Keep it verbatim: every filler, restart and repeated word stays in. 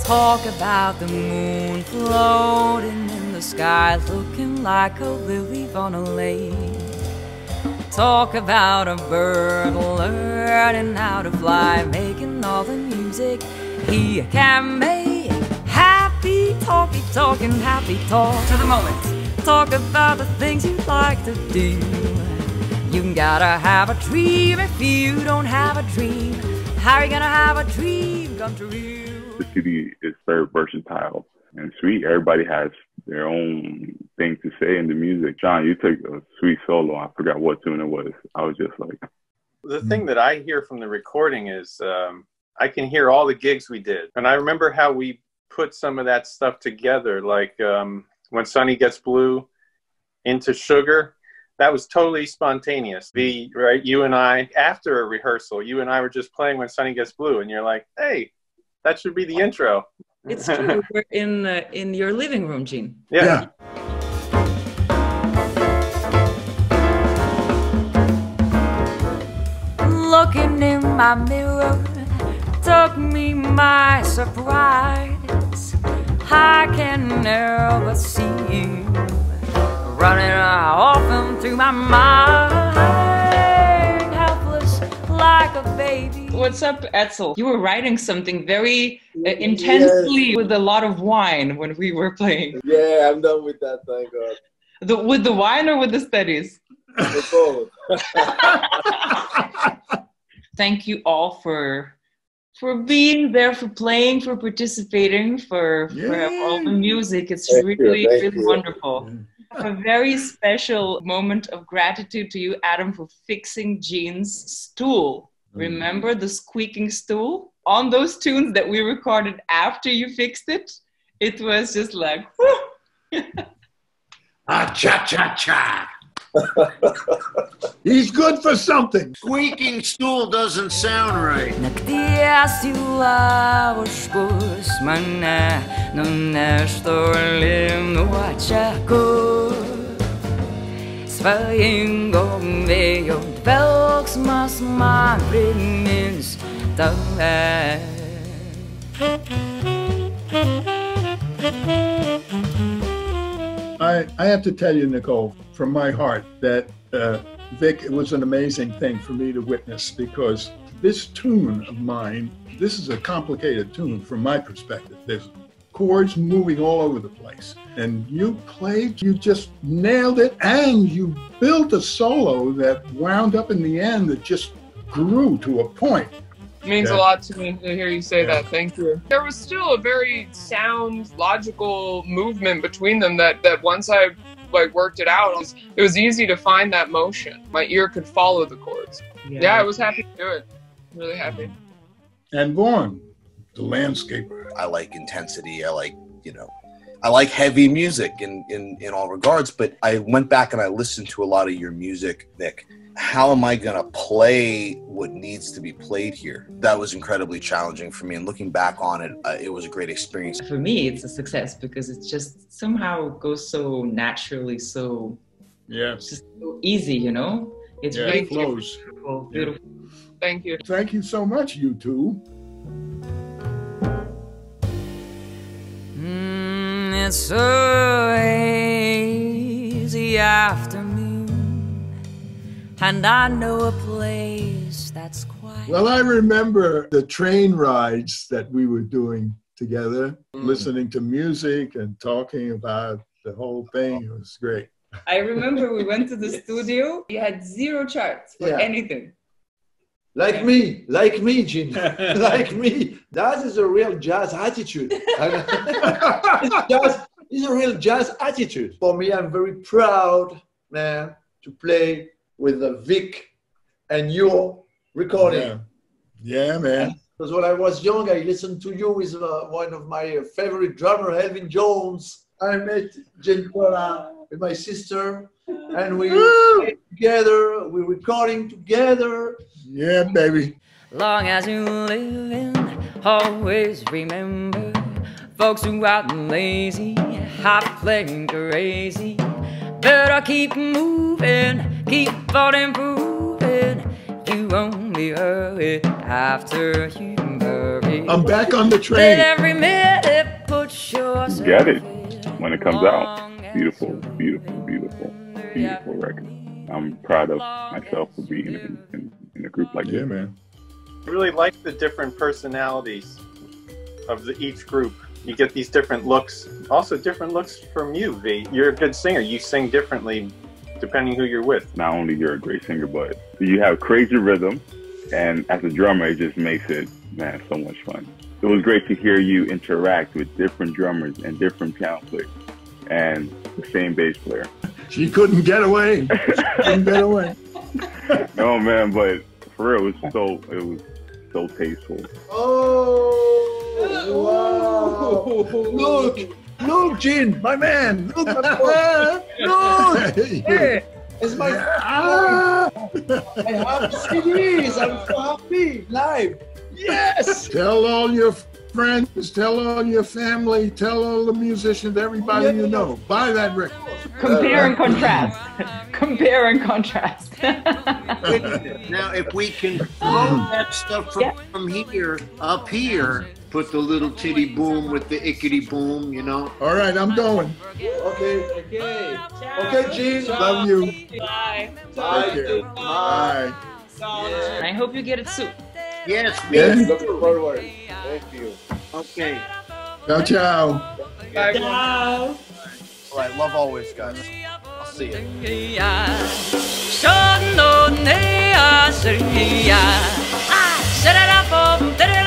Talk about the moon floating in the sky, looking like a lily on a lake. Talk about a bird learning how to fly, making all the music he can make. Happy talky talking, happy talk to the moment. Talk about the things you like to do. You gotta have a dream. If you don't have a dream, how are you gonna have a dream come true? The C D is very versatile and sweet. Everybody has their own thing to say in the music. John, you took a sweet solo. I forgot what tune it was. I was just like... The thing that I hear from the recording is um, I can hear all the gigs we did. And I remember how we put some of that stuff together, like um, When Sunny Gets Blue, Into Sugar. That was totally spontaneous. The, right, you and I, after a rehearsal, you and I were just playing When Sunny Gets Blue, and you're like, hey, that should be the intro. It's true. We're in uh, in your living room, Gene. Yeah. yeah. Looking in my mirror took me by surprise. I can never see you running often through my mind, helpless like a baby. What's up, Edsel? You were writing something very uh, intensely yes. with a lot of wine when we were playing. Yeah, I'm done with that, thank God. The, with the wine or with the studies? With both. Thank you all for for being there, for playing, for participating, for, yeah. for all the music. It's thank really, you, really you. wonderful. Yeah. A very special moment of gratitude to you, Adam, for fixing Gene's stool. Mm. Remember the squeaking stool? On those tunes that we recorded after you fixed it, it was just like, whoo! Ah, cha-cha-cha! He's good for something. Squeaking stool doesn't sound right. I, I have to tell you, Nicole, from my heart, that uh, Vik, it was an amazing thing for me to witness, because this tune of mine, this is a complicated tune from my perspective. There's chords moving all over the place. And you played, you just nailed it, and you built a solo that wound up in the end that just grew to a point. It means yeah. a lot to me to hear you say yeah. that. Thank you. There was still a very sound, logical movement between them that, that once I like worked it out, it was, it was easy to find that motion. My ear could follow the chords. Yeah, yeah I was happy to do it. Really happy. And Vaughn, the landscaper. I like intensity. I like, you know, I like heavy music in, in, in all regards, but I went back and I listened to a lot of your music, Vik. How am I going to play what needs to be played here? That was incredibly challenging for me. And looking back on it, uh, it was a great experience. For me, it's a success because it's just somehow goes so naturally, so yeah, it's just so easy, you know? It's yeah, really it flows. Beautiful, beautiful. Yeah. Thank you. Thank you so much, you two. Mm, it's so hazy afternoon. And I know a place that's quiet. Well, I remember the train rides that we were doing together, mm. listening to music and talking about the whole thing. It was great. I remember we went to the studio. You had zero charts for yeah. anything. Like yeah. me, like me, Gene, like me. That is a real jazz attitude. it's, jazz, it's a real jazz attitude. For me, I'm very proud, man, to play with the Vik and your recording. Yeah, yeah man. Because when I was young, I listened to you with uh, one of my favorite drummer, Elvin Jones. I met Gene Perla with my sister, and we played together, we recording together. Yeah, baby. Long as you live in, always remember, folks who out lazy, hot playing crazy. Better keep moving, keep on improving. You only hurry after you burn. worry. I'm back on the Let train. every minute put yourself Get it when it comes out. Beautiful, beautiful, beautiful, beautiful record. I'm proud of myself for being in, in, in a group like Yeah, this. man. I really like the different personalities of the, each group. You get these different looks. Also, different looks from you, V. You're a good singer. You sing differently depending who you're with. Not only you're a great singer, but you have crazy rhythm, and as a drummer, it just makes it, man, so much fun. It was great to hear you interact with different drummers and different piano players and the same bass player. She couldn't get away. She couldn't get away. No, man, but for real, it was so, it was so tasteful. Oh, wow. Look, look, Gene, my man. Look, my boy. Look. Hey, it's my. Ah, I have C Ds. I'm so happy. Live. Yes. Tell all your friends, tell all your family, tell all the musicians, everybody you know. Buy that record. Compare and contrast. Compare and contrast. Now, if we can throw that stuff from, Yeah. from here up here, put the little titty boom with the ickety boom, you know. All right, I'm going. Okay. Okay. Okay, Gene. Love you. Bye. Bye. Take care. Bye. Bye. I hope you get it soon. Yes, Yeah. me. Looking forward. Thank you. Okay. Ciao, ciao. Bye. Ciao. All right, love always, guys. I'll see you. Shot no ne a sriya. Ah, shut it up,